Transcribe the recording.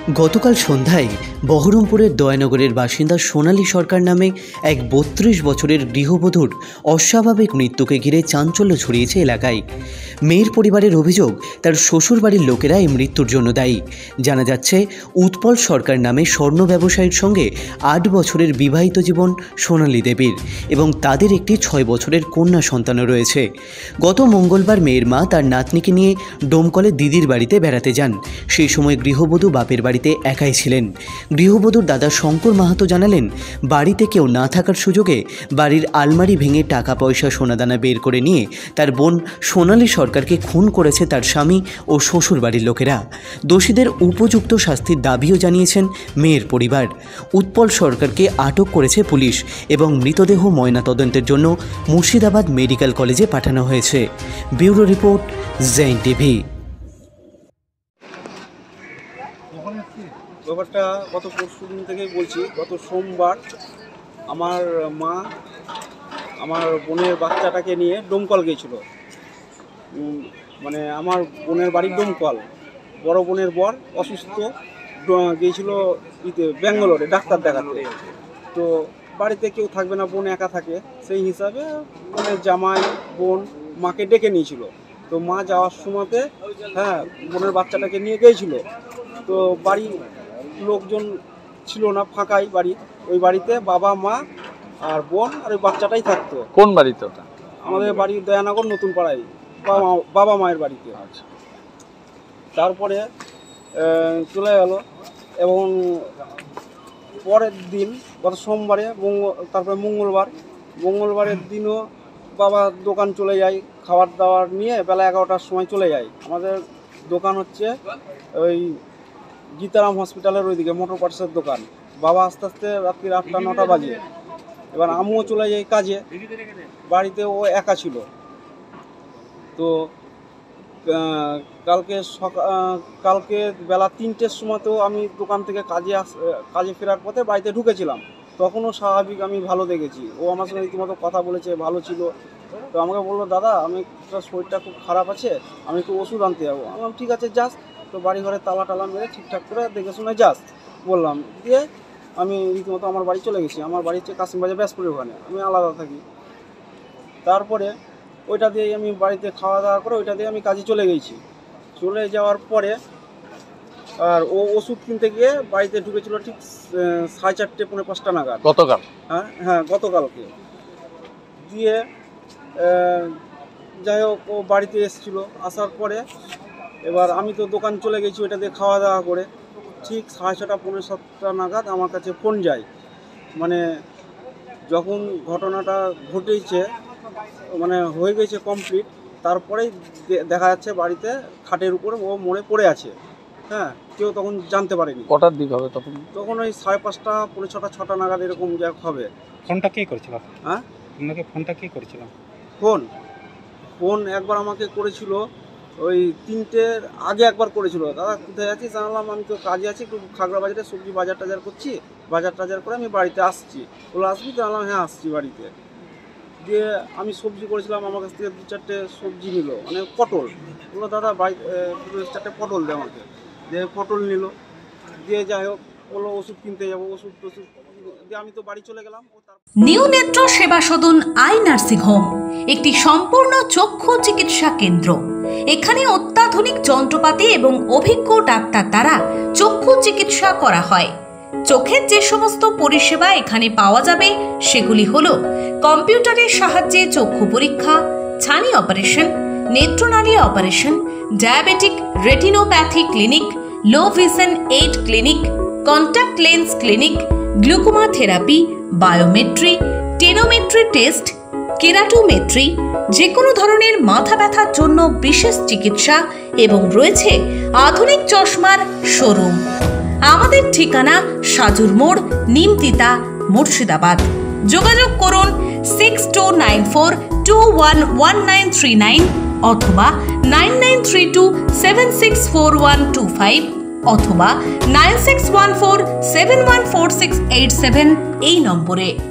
গতকাল সন্ধ্যায় বহরমপুরের দয়ানগরের বাসিন্দা সোনালী সরকার নামে এক ৩২ বছরের গৃহবধূর অস্বাভাবিক মৃত্যুকে ঘিরে চাঞ্চল্য ছড়িয়েছে এলাকায়। মেয়ের পরিবারের অভিযোগ, তার শ্বশুরবাড়ির লোকেরা এই মৃত্যুর জন্য দায়ী। জানা যাচ্ছে, উৎপল সরকার নামে স্বর্ণ ব্যবসায়ীর সঙ্গে ৮ বছরের বিবাহিত জীবন সোনালী দেবীর এবং তাদের একটি ৬ বছরের কন্যা সন্তানও রয়েছে। গত মঙ্গলবার মেয়ের মা তার নাতনিকে নিয়ে ডোমকলে দিদির বাড়িতে বেড়াতে যান। সেই সময় গৃহবধূ বাপের বাড়িতে একাই ছিলেন। গৃহবধূর দাদা শঙ্কর মাহাতো জানালেন, বাড়িতে কেউ না থাকার সুযোগে বাড়ির আলমারি ভেঙে টাকা পয়সা সোনাদানা বের করে নিয়ে তার বোন সোনালী সরকারকে খুন করেছে তার স্বামী ও শ্বশুর বাড়ির লোকেরা। দোষীদের উপযুক্ত শাস্তির দাবিও জানিয়েছেন মেয়ের পরিবার। উৎপল সরকারকে আটক করেছে পুলিশ এবং মৃতদেহ ময়নাতদন্তের জন্য মুর্শিদাবাদ মেডিকেল কলেজে পাঠানো হয়েছে। Bureau report, Zen TV. ব্যাপারটা গত পরশু দিন থেকেই বলছি। গত সোমবার আমার মা আমার বোনের বাচ্চাটাকে নিয়ে ডোমকল গিয়েছিল। মানে আমার বোনের বাড়ির ডোমকল। বড় বোনের বর অসুস্থ, গিয়েছিল ব্যাঙ্গালোরে ডাক্তার দেখাতে। তো বাড়িতে কেউ থাকবে না, বোন একা থাকে, সেই হিসাবে বোনের জামাই বোন মাকে ডেকে নিয়েছিল। তো মা যাওয়ার সময়তে বোনের বাচ্চাটাকে নিয়ে গিয়েছিল। তো বাড়ি লোকজন ছিল না, ফাঁকাই বাড়ি। ওই বাড়িতে বাবা মা আর বোন আর ওই বাচ্চাটাই থাকতো। কোন বাড়িতে ওটা? আমাদের বাড়ি দয়ানগর নতুন পাড়ায়, বাবা মায়ের বাড়িতে। আচ্ছা। তারপরে চলে গেল এবং পরের দিন গত সোমবারে তারপরে মঙ্গলবারের দিনও বাবা দোকান চলে যায়, খাবার দাবার নিয়ে বেলা 11টার সময় চলে যায়। আমাদের দোকান হচ্ছে ওই গীতারাম হসপিটালের ওইদিকে, মোটর পার্টসের দোকান। বাবা আস্তে আস্তে রাত্রি 8টা-9টা বাজে। এবার আমিও চলে যাই কাজে, বাড়িতে ও একা ছিল। তো কালকে বেলা 3টের সময়তেও আমি দোকান থেকে কাজে ফেরার পথে বাড়িতে ঢুকেছিলাম। তখনও স্বাভাবিক আমি ভালো দেখেছি। ও আমার সঙ্গে রীতিমতো কথা বলেছে, ভালো ছিল। তো আমাকে বললো, দাদা আমি শরীরটা খুব খারাপ আছে, আমি একটু ওষুধ আনতে যাবো। আমি বললাম ঠিক আছে যাস। তো বাড়ি ঘরে তালা মেরে ঠিকঠাক করে দেখে শুনে যাস বললাম। দিয়ে আমি রীতিমতো আমার বাড়ি চলে গেছি। আমার বাড়ি হচ্ছে কাশিমবাজার ব্যাসপুরের ওখানে, আমি আলাদা থাকি। তারপরে ওইটা দিয়েই আমি বাড়িতে খাওয়া দাওয়া করে ওইটা দিয়ে আমি কাজে চলে গেছি। চলে যাওয়ার পরে আর ও ওষুধ কিনতে গিয়ে বাড়িতে ঢুকেছিল ঠিক 4:30 পৌনে 5টা নাগাদ। গতকাল? হ্যাঁ গতকালকে। দিয়ে যাই হোক ও বাড়িতে এসেছিল। আসার পরে এবার আমি তো দোকান চলে গেছি ওইটা দিয়ে খাওয়া দাওয়া করে। ঠিক 6:30 পৌনে 7টা নাগাদ আমার কাছে ফোন যায়। মানে যখন ঘটনাটা ঘটেছে, মানে হয়ে গেছে কমপ্লিট, তারপরেই দেখা যাচ্ছে বাড়িতে খাটের উপরে ও মরে পড়ে আছে। কেউ তখন জানতে পারেনি। কটার দিক হবে তখন? ওই 5:30 পৌনে 6টা নাগাদ এরকম যা হবে। ফোনটা কে করেছিল? আপনাকে ফোনটা কে করেছিল? ফোন একবার আমাকে করেছিল ওই 3টের আগে একবার করেছিল। দাদা কোথায় আছিস? জানালাম আমি তো কাজে আছি, একটু খাগড়া বাজারে সবজি বাজার টাজার করছি, বাজার টাজার করে আমি বাড়িতে আসছি। বলে আসবি? জানালাম হ্যাঁ আসছি বাড়িতে। দিয়ে আমি সবজি করেছিলাম, আমার কাছ থেকে 2-4টে সবজি নিল, মানে পটল। বললো দাদা 2-4টে পটল দে আমাকে। দিয়ে পটল নিল। দিয়ে যাই হোক বললো ওষুধ কিনতে যাবো, ওষুধ দিয়ে আমি তো বাড়ি চলে গেলাম। নিউ নেত্র সেবা সদন আই নার্সিং হোম একটি সম্পূর্ণ চক্ষু চিকিৎসা কেন্দ্র। এখানে অত্যাধুনিক যন্ত্রপাতি এবং অভিজ্ঞ ডাক্তার দ্বারা চক্ষু চিকিৎসা করা হয়। চোখের যে সমস্ত পরিষেবা এখানে পাওয়া যাবে সেগুলি হলো কম্পিউটারের সাহায্যে চক্ষু পরীক্ষা, ছানি অপারেশন, নেত্রনালী operation, diabetic retinopathy clinic, low vision aid clinic, contact lens clinic, glaucoma therapy, biometry, tonometry test, keratometry, যে কোনো ধরনের মাথা ব্যথার জন্য বিশেষ চিকিৎসা এবং রয়েছে আধুনিক চশমার শোরুম। আমাদের ঠিকানা সাজুর মোড়, নিমতিতা, মুর্শিদাবাদ। যোগাযোগ করুন 6294211939 অথবা 9932764125 অথবা 9614714687 এই নম্বরে।